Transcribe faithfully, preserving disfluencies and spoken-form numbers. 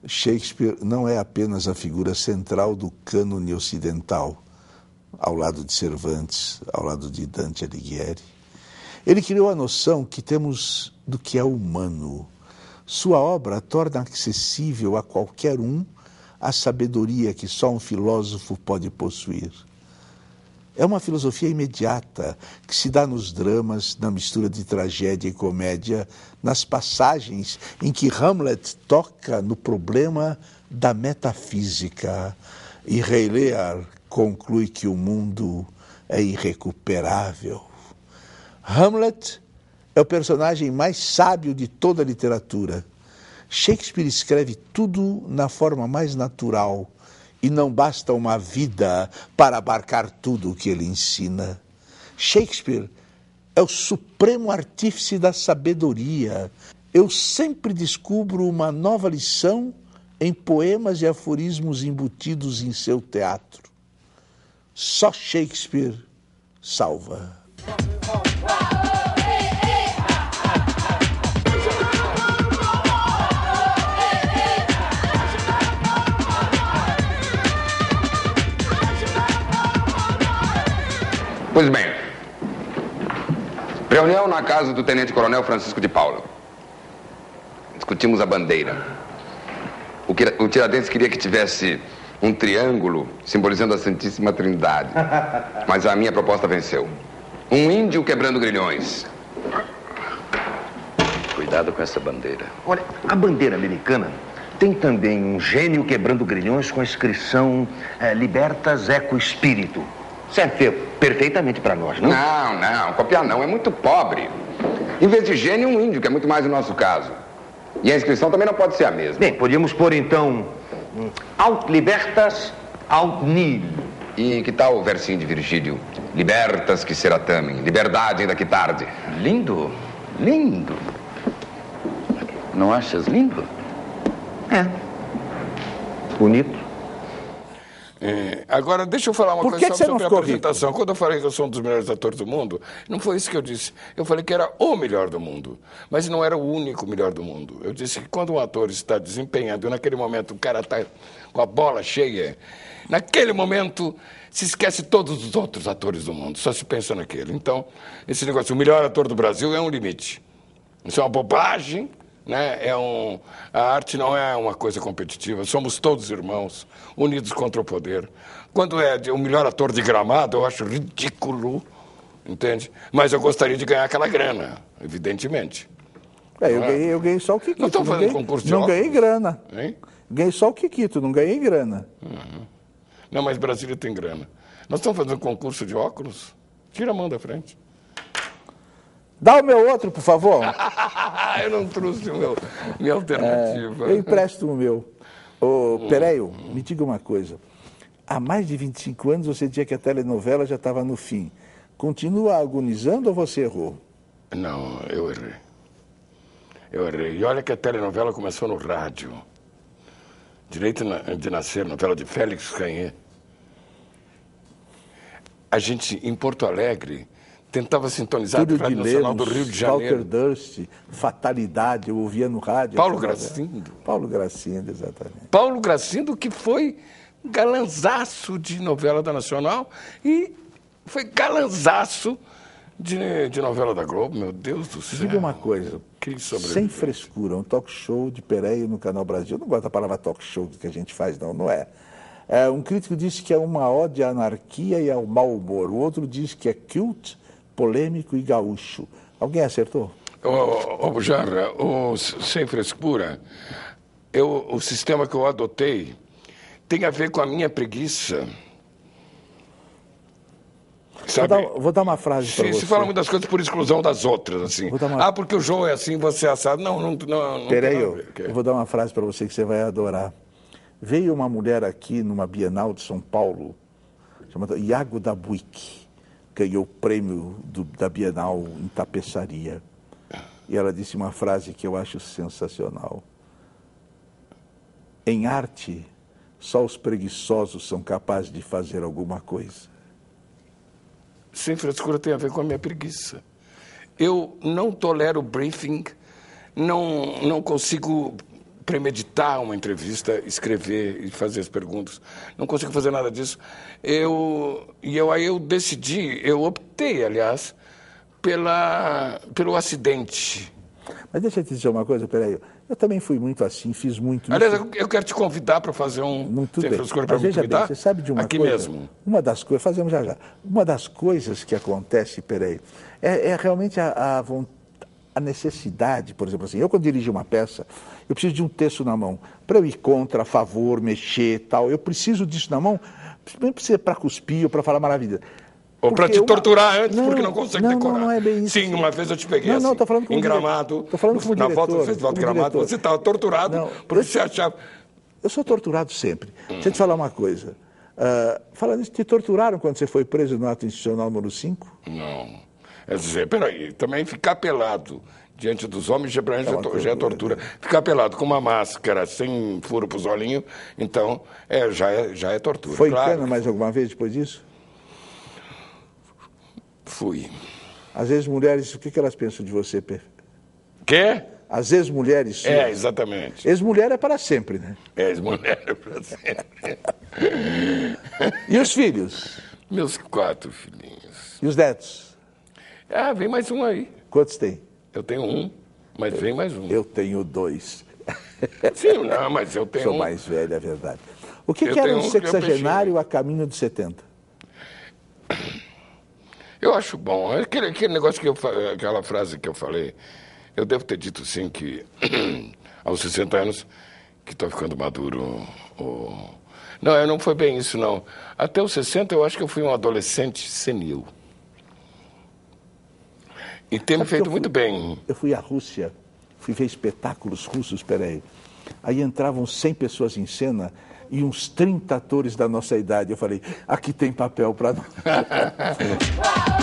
Shakespeare não é apenas a figura central do cânone ocidental, ao lado de Cervantes, ao lado de Dante Alighieri. Ele criou a noção que temos do que é humano. Sua obra torna acessível a qualquer um a sabedoria que só um filósofo pode possuir. É uma filosofia imediata que se dá nos dramas, na mistura de tragédia e comédia, nas passagens em que Hamlet toca no problema da metafísica e Rei Lear conclui que o mundo é irrecuperável. Hamlet é o personagem mais sábio de toda a literatura. Shakespeare escreve tudo na forma mais natural e não basta uma vida para abarcar tudo o que ele ensina. Shakespeare é o supremo artífice da sabedoria. Eu sempre descubro uma nova lição em poemas e aforismos embutidos em seu teatro. Só Shakespeare salva. Pois bem, reunião na casa do Tenente-Coronel Francisco de Paula. Discutimos a bandeira. O, que, o Tiradentes queria que tivesse um triângulo simbolizando a Santíssima Trindade. Mas a minha proposta venceu. Um índio quebrando grilhões. Cuidado com essa bandeira. Olha, a bandeira americana tem também um gênio quebrando grilhões com a inscrição é, Libertas Eco Espírito. Serve perfeitamente para nós, não? Não, não, copiar não, é muito pobre. Em vez de gênio, um índio, que é muito mais o nosso caso. E a inscrição também não pode ser a mesma. Bem, podíamos pôr então Aut Libertas, Aut Nil. E que tal o versinho de Virgílio? Libertas que seratamem, liberdade ainda que tarde. Lindo, lindo. Não achas lindo? É. Bonito. É, agora, deixa eu falar uma Por coisa que que você sobre não a ficou apresentação. Quando eu falei que eu sou um dos melhores atores do mundo, não foi isso que eu disse. Eu falei que era o melhor do mundo, mas não era o único melhor do mundo. Eu disse que quando um ator está desempenhando, naquele momento o cara está com a bola cheia, naquele momento se esquece todos os outros atores do mundo, só se pensa naquele. Então, esse negócio, o melhor ator do Brasil é um limite. Isso é uma bobagem. Né? É um, a arte não é uma coisa competitiva, somos todos irmãos, unidos contra o poder. Quando é de, o melhor ator de Gramado, eu acho ridículo, entende? Mas eu gostaria de ganhar aquela grana, evidentemente. É, eu, Não é? ganhei, eu ganhei só o Kikito. Nós estamos não fazendo ganhei, concurso de Não óculos? ganhei grana. Hein? Ganhei só o Kikito, não ganhei grana. Uhum. Não, mas Brasília tem grana. Nós estamos fazendo concurso de óculos? Tira a mão da frente. Dá o meu outro, por favor. Eu não trouxe o meu, minha alternativa. É, eu empresto o meu. Ô, Pereio, me diga uma coisa. Há mais de vinte e cinco anos você dizia que a telenovela já estava no fim. Continua agonizando ou você errou? Não, eu errei. Eu errei. E olha que a telenovela começou no rádio. Direito de Nascer, novela de Félix Canhê. A gente, em Porto Alegre, tentava sintonizar a Rádio Nacional do Rio de Janeiro. Walter Durst, Fatalidade, eu ouvia no rádio. Paulo Gracindo. Paulo Gracindo, exatamente. Paulo Gracindo, que foi galanzaço de novela da Nacional e foi galanzaço de, de novela da Globo, meu Deus do céu. Diga uma coisa, sem frescura, um talk show de Pereio no Canal Brasil, eu não gosto da palavra talk show que a gente faz, não, não é. É, um crítico disse que é uma ode à anarquia e ao mau humor, o outro diz que é cult, polêmico e gaúcho. Alguém acertou? Ô, ô Jarra, o, sem frescura, eu, o sistema que eu adotei tem a ver com a minha preguiça. Vou dar, vou dar uma frase para você. Se fala muitas coisas por exclusão das outras, assim. Uma... Ah, porque o João é assim, você é assado. Não, não, não, não Peraí, eu, eu vou dar uma frase para você que você vai adorar. Veio uma mulher aqui numa Bienal de São Paulo, chamada Iago da Buick, ganhou o prêmio do, da Bienal em tapeçaria. E ela disse uma frase que eu acho sensacional. Em arte, só os preguiçosos são capazes de fazer alguma coisa. Sem frescura tem a ver com a minha preguiça. Eu não tolero briefing, não, não consigo premeditar uma entrevista, escrever e fazer as perguntas. Não consigo fazer nada disso. Eu, e eu, aí eu decidi, eu optei, aliás, pela, pelo acidente. Mas deixa eu te dizer uma coisa, peraí. Eu também fui muito assim, fiz muito Aliás, isso. eu, eu quero te convidar para fazer um... Muito Tem bem. frescura Mas para me veja bem, convidar? você sabe de uma Aqui coisa? mesmo. Uma das coisas, fazemos já já. Uma das coisas que acontece, peraí, é, é realmente a, a, vontade, a necessidade, por exemplo assim, eu quando dirijo uma peça, eu preciso de um texto na mão. Para eu ir contra, a favor, mexer tal, eu preciso disso na mão, não precisa para cuspir ou para falar maravilha. Ou para te uma... torturar antes, não, porque não consegue não, decorar. Não, não é bem isso. Sim, uma vez eu te peguei não, assim, não, tô falando como em Gramado, tô falando como na diretor, volta do Festival de Gramado, diretor. você estava torturado não, porque eu, você achava... Eu sou torturado sempre. Hum. Deixa eu te falar uma coisa. Uh, falando isso, te torturaram quando você foi preso no ato institucional número cinco? Não. É dizer, peraí, também ficar pelado diante dos homens já, já, é, já é tortura. Ficar pelado com uma máscara, sem furo para os olhinhos, então, é, já, é, já é tortura. Foi claro. em cana mais alguma vez depois disso? Fui. Às vezes mulheres, o que, que elas pensam de você? Quê? Às vezes mulheres... É, exatamente. Ex-mulher é para sempre, né? É, ex-mulher é para sempre. E os filhos? Meus quatro filhinhos. E os netos? Ah, vem mais um aí. Quantos tem? Eu tenho um, mas eu, vem mais um. Eu tenho dois. Sim, não, mas eu tenho Sou um. mais velho, é verdade. O que, que era um sexagenário a caminho de setenta? Eu acho bom. Aquele, aquele negócio que eu aquela frase que eu falei, eu devo ter dito sim que aos sessenta anos que estou ficando maduro. Ou... Não, não foi bem isso, não. Até os sessenta eu acho que eu fui um adolescente senil. E tem me feito fui, muito bem. Eu fui à Rússia, fui ver espetáculos russos, peraí. Aí entravam cem pessoas em cena e uns trinta atores da nossa idade. Eu falei, aqui tem papel para nós.